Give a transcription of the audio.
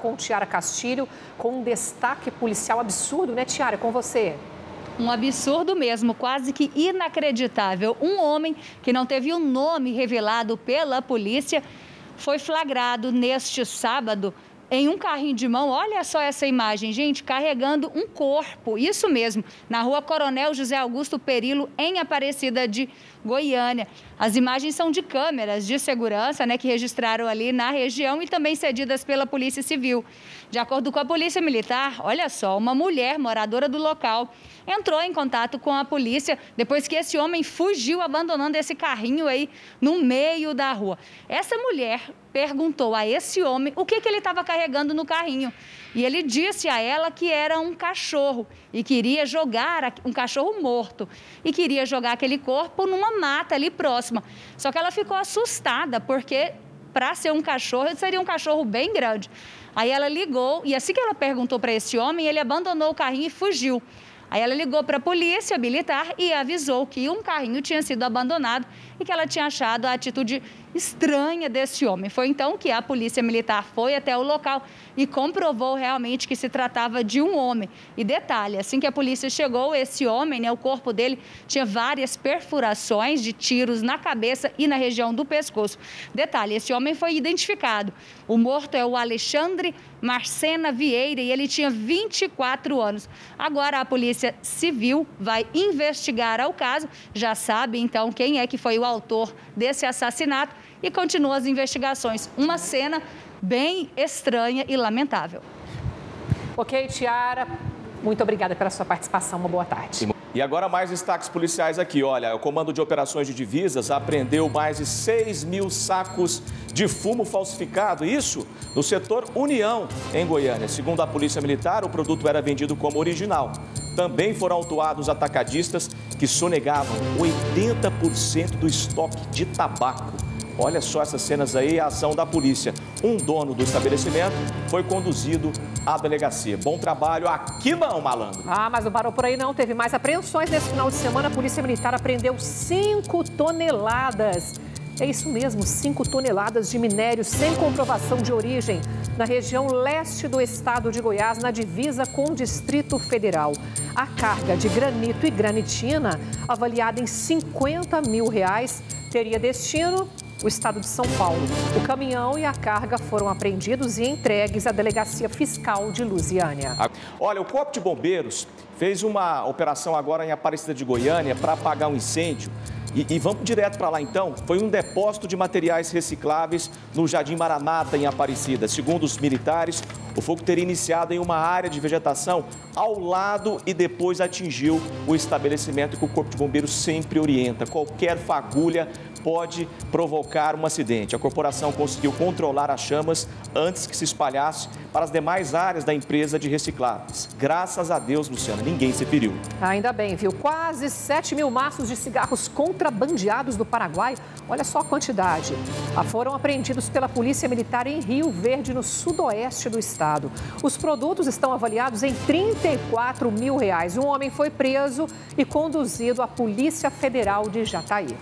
com Tiara Castilho, com um destaque policial absurdo, né, Tiara? Com você. Um absurdo mesmo, quase que inacreditável. Um homem que não teve o nome revelado pela polícia foi flagrado neste sábado em um carrinho de mão. Olha só essa imagem, gente, carregando um corpo, isso mesmo, na rua Coronel José Augusto Perillo, em Aparecida de Goiânia. As imagens são de câmeras de segurança, né, que registraram ali na região e também cedidas pela Polícia Civil. De acordo com a Polícia Militar, olha só, uma mulher moradora do local entrou em contato com a polícia depois que esse homem fugiu, abandonando esse carrinho aí no meio da rua. Essa mulher perguntou a esse homem o que ele estava carregando no carrinho. E ele disse a ela que era um cachorro e queria jogar, um cachorro morto, e queria jogar aquele corpo numa mata ali próxima. Só que ela ficou assustada, porque para ser um cachorro, seria um cachorro bem grande. Aí ela ligou, e assim que ela perguntou para esse homem, ele abandonou o carrinho e fugiu. Aí ela ligou para a polícia militar e avisou que um carrinho tinha sido abandonado e que ela tinha achado a atitude estranha desse homem. Foi então que a polícia militar foi até o local e comprovou realmente que se tratava de um homem. E detalhe, assim que a polícia chegou, esse homem, né, o corpo dele tinha várias perfurações de tiros na cabeça e na região do pescoço. Detalhe, esse homem foi identificado. O morto é o Alexandre Marcena Vieira e ele tinha 24 anos. Agora a Polícia Civil vai investigar o caso. Já sabe então quem é que foi o autor desse assassinato e continua as investigações. Uma cena bem estranha e lamentável. Ok, Tiara, muito obrigada pela sua participação. Uma boa tarde. E agora mais destaques policiais aqui. Olha, o Comando de Operações de Divisas apreendeu mais de 6.000 sacos de fumo falsificado. Isso no setor União, em Goiânia. Segundo a Polícia Militar, o produto era vendido como original. Também foram autuados atacadistas que sonegavam 80% do estoque de tabaco. Olha só essas cenas aí, a ação da polícia. Um dono do estabelecimento foi conduzido à delegacia. Bom trabalho aqui não, malandro. Mas não parou por aí não. Teve mais apreensões nesse final de semana. A Polícia Militar apreendeu 5 toneladas. É isso mesmo, 5 toneladas de minério sem comprovação de origem na região leste do estado de Goiás, na divisa com o Distrito Federal. A carga de granito e granitina, avaliada em R$50 mil, teria destino o estado de São Paulo. O caminhão e a carga foram apreendidos e entregues à Delegacia Fiscal de Lusiânia. Olha, o Corpo de Bombeiros fez uma operação agora em Aparecida de Goiânia para apagar um incêndio. E vamos direto para lá então. Foi um depósito de materiais recicláveis no Jardim Maranata, em Aparecida. Segundo os militares, o fogo teria iniciado em uma área de vegetação ao lado e depois atingiu o estabelecimento que o Corpo de Bombeiros sempre orienta. Qualquer fagulha pode provocar um acidente. A corporação conseguiu controlar as chamas antes que se espalhasse para as demais áreas da empresa de recicláveis. Graças a Deus, Luciana, ninguém se feriu. Ainda bem, viu? Quase 7.000 maços de cigarros contrabandeados do Paraguai. Olha só a quantidade. Foram apreendidos pela Polícia Militar em Rio Verde, no sudoeste do estado. Os produtos estão avaliados em R$34 mil. Um homem foi preso e conduzido à Polícia Federal de Jataí.